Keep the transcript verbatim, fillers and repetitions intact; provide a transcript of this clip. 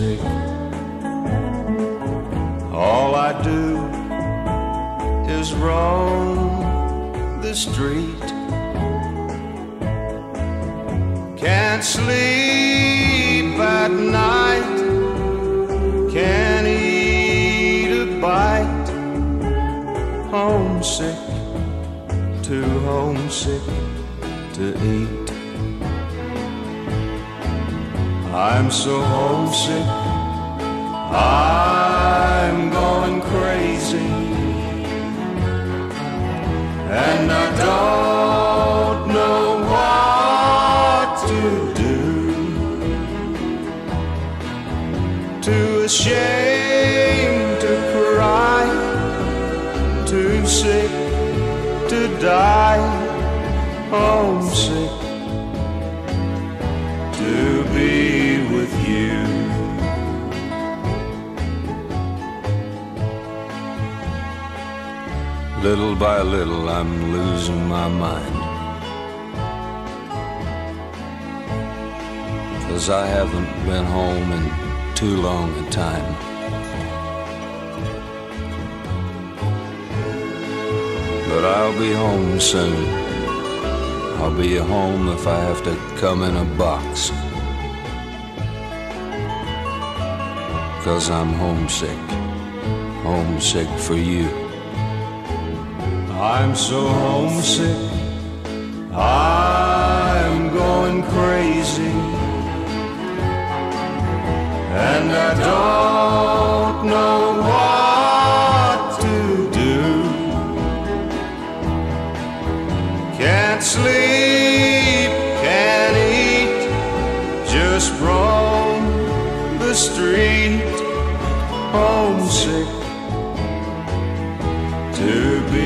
homesick. All I do is roam the street. Can't sleep at night, can't eat a bite. Homesick, too homesick to eat. I'm so homesick, I'm going crazy, and I don't know what to do. Too ashamed to cry, too sick to die. Homesick to be with you. Little by little I'm losing my mind, 'cause I haven't been home in too long a time. But I'll be home soon. I'll be home if I have to come in a box, 'cause I'm homesick, homesick for you. I'm so homesick, I'm going crazy, and I don't know what to do. Can't sleep, can't eat, just roam the street. Homesick to be